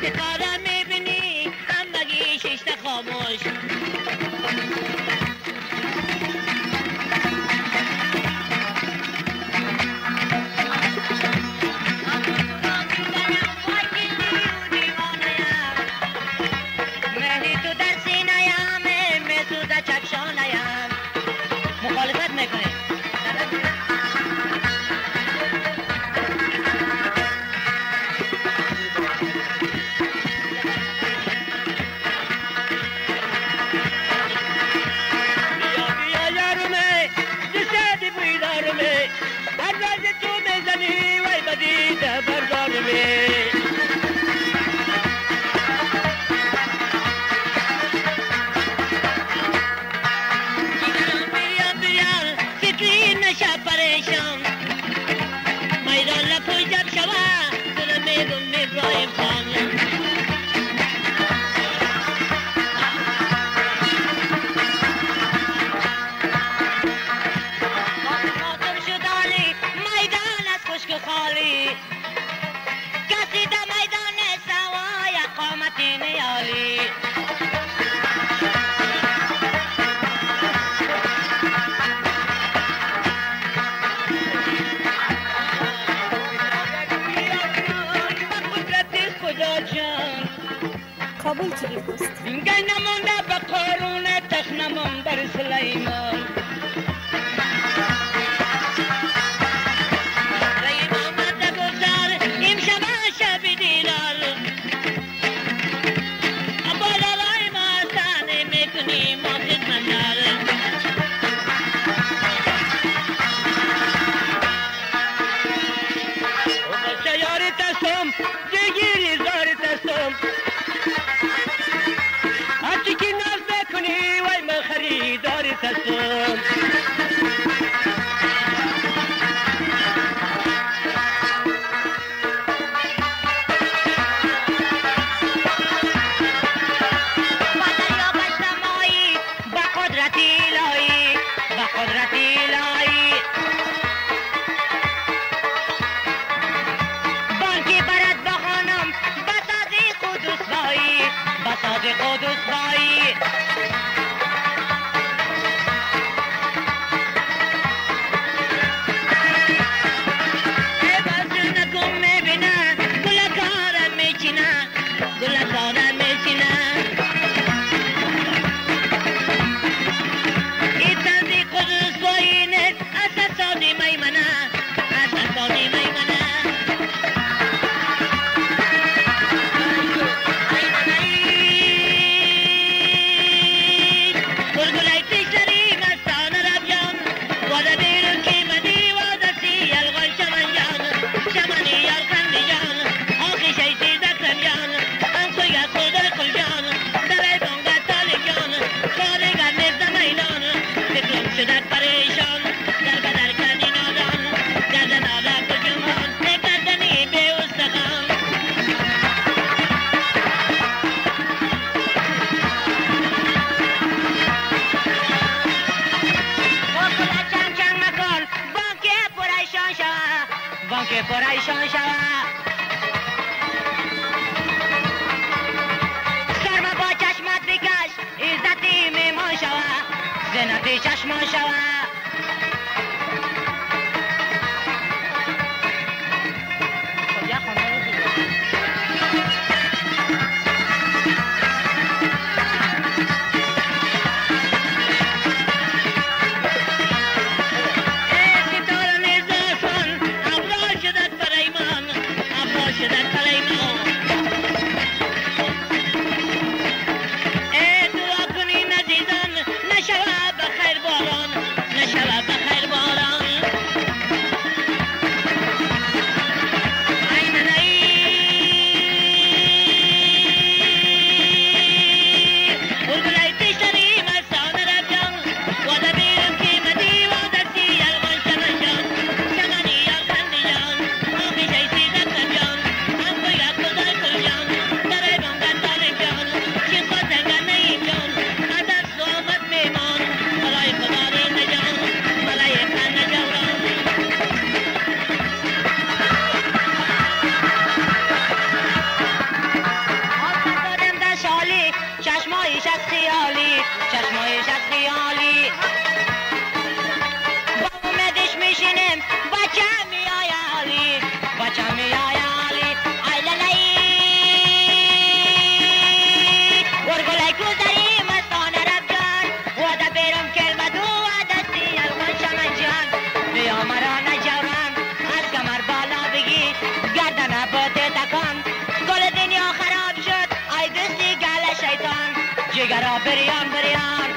کارا میبینی همگی ششت خاموش مهدی تو در سینه‌ام میسوزه چکشانه‌ام مخالفت میکنه کابل کی بیفست گنج نمونده به قارون تخت نمون بر سلیمان ریم آمده گذار امشب شب دیدار بالا رای ما سانه میکنیم ما خدمتدار بچه یاری تستم دیگیری زاری تستم هرچی که ناز بکنی وای من خریداری تستم قدوس بایی بازو نکن میبینه گلکارم میچینه گلکارم میچینه ایتازی قدوس بایی نه اساسانی میمنه اساسانی میمنه که پریشان شود سرما با چشمت بکش عزتی میمان شود زنتی چشمان شود نشود بخیر باران نشود بریان بریان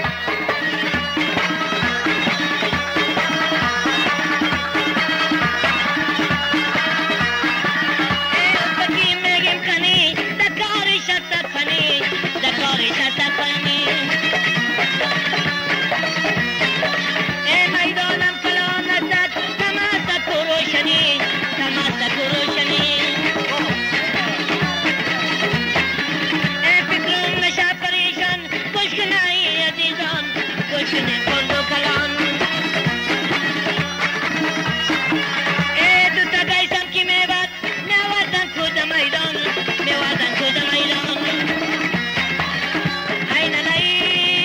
بکی میگیم کنی دکاری شست کنی دکاری شست کنی میدانم کلانتت تماست روشنی تماست روشنی فکرم نشه پریشان کشکنایی عزیزان کشکنی کندو کلان دو تا گیسم کی میباد میوردن کود میدان میوردن کود میدان این نایی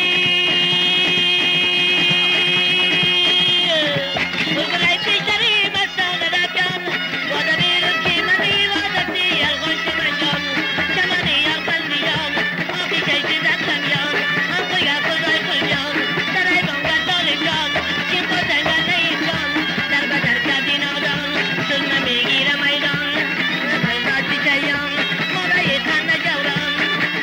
بلبلای پیشتری بستان رکن واده بیرون کی منی واده دیار خوش منجان چمانی یا قلبیان آقی شیشی زدن یان آقا یا کلای کلیان سرای بانگا دالکان چین کتنگا نیکان در بدر کردین آدان سلمه میگیره میدان پیدا چیچیان مادای تن جوران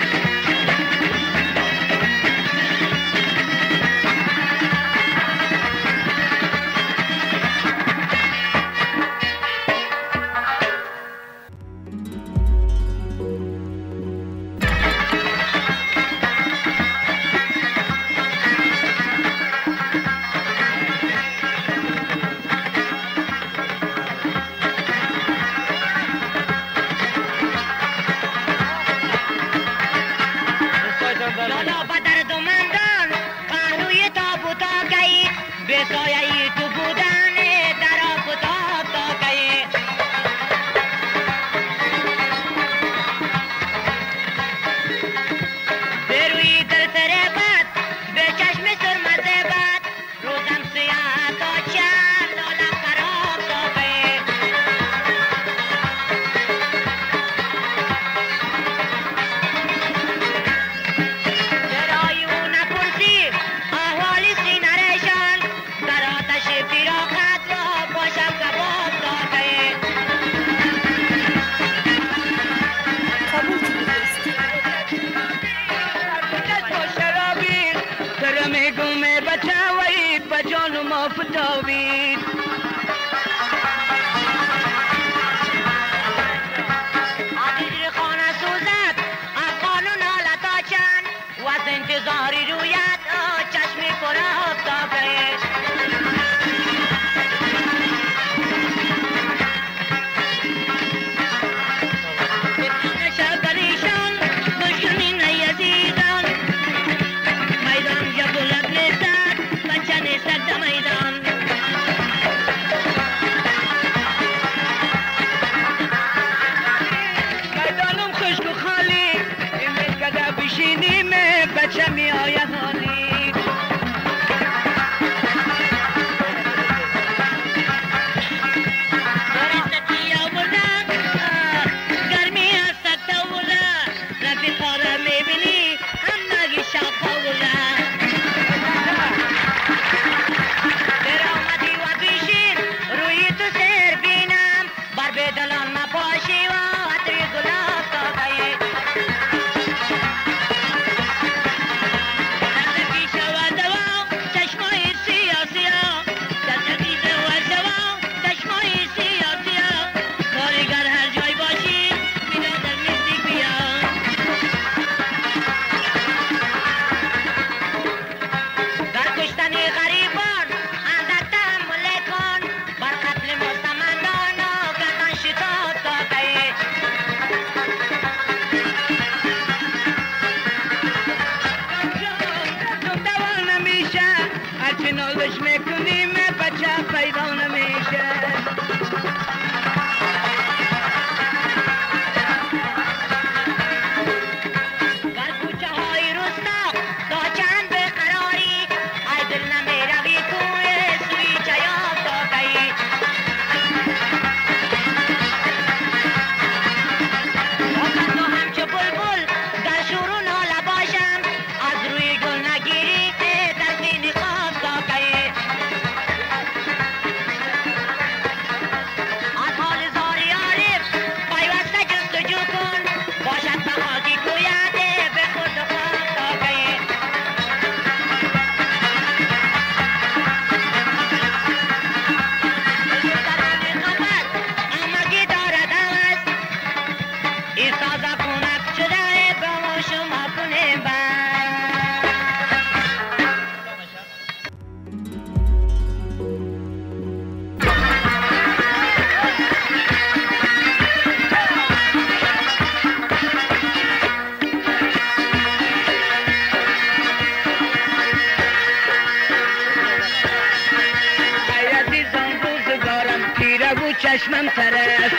لالا بدر دومندان قهروی تابوتا گئی به سایه تو بودن در آبوتا تا گئی به روی دل سربت به چشم سرمزه بد روزم سیاه تا چند لالا خراب تا گئی چرایی او نپرسی احوالی سینرشان در آتش فراقت را باشم کباب داده کابل تیوی پست. با شرابید کرم گومه بچاوید بجان ما فتاوید آدیجر خانه سوزد افغانون حالتا چند و از انتظاری رویت چشمی پر آفتابه نشه پریشان کشکنی نیزیدان میدان یا بلد نیستد بچه نیستد در میدان میدانم خشک و خالی این کده بشینیم بچه می آید و چشمم تر است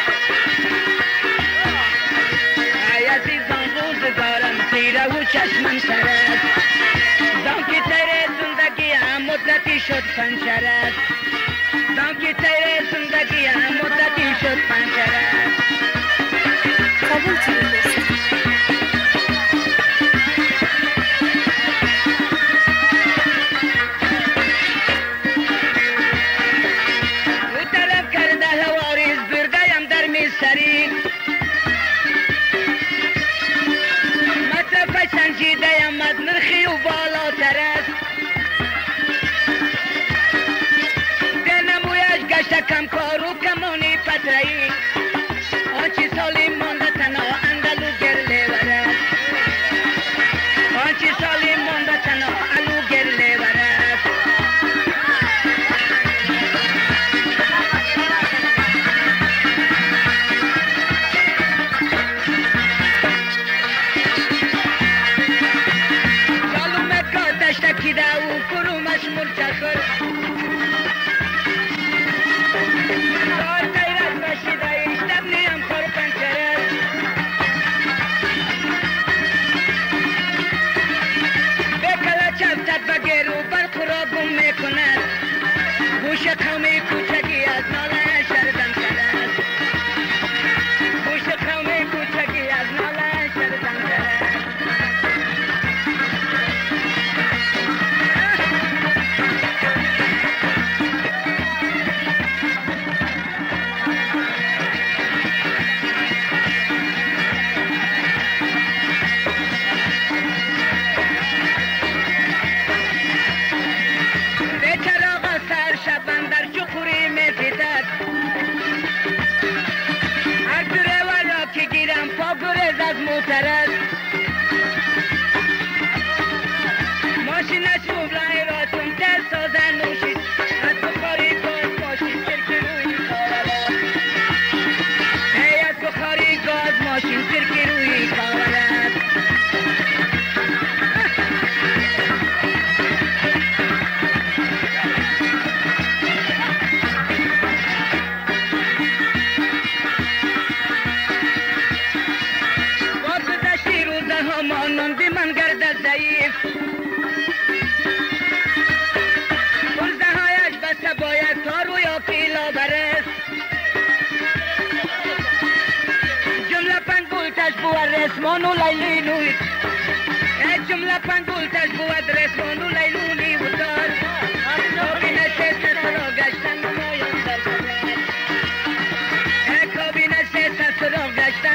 ای عزیزان روزگارم تیره و چشمم سر است دان که تیره زندگی هم مدتی شد پنچر است دان که تیره زندگی هم مدتی شد پنچر است کابل تیوی دوست. سنجیده امد نرخی و بالاتر است دلنمویش گشته کم کار و کمانی پترهی آنچی سالی مانده تنها اندلو گرله ورد آنچی سالی مانده تنها الو گرله ورد کیده و کرومش مرچخر دار تیرت بشیده ایشتب نیم خور پنچرد بکلا چفتت بگیر و برخورابون میکند گوش قومی کوچکی از ناله شردم کرد گوش قومی کوچکی از ناله شردم کرد از موتر است ماشینش مبلغ را چون تر سازن نوشید از بخاری گاز ماشین ترکی روی کاورد ای از بخاری گاز ماشین ترکی روی کاورد مانند من گردد ضعیف پرزه هایش بسته باید تا روی پیلا برست جمله پنگولتش بود رسمان و لیلونوی جمله پنگولتش بود رسمان و لیلونی و دار کابینه سیست را گشتن نمایان در کابینه سیست را گشتن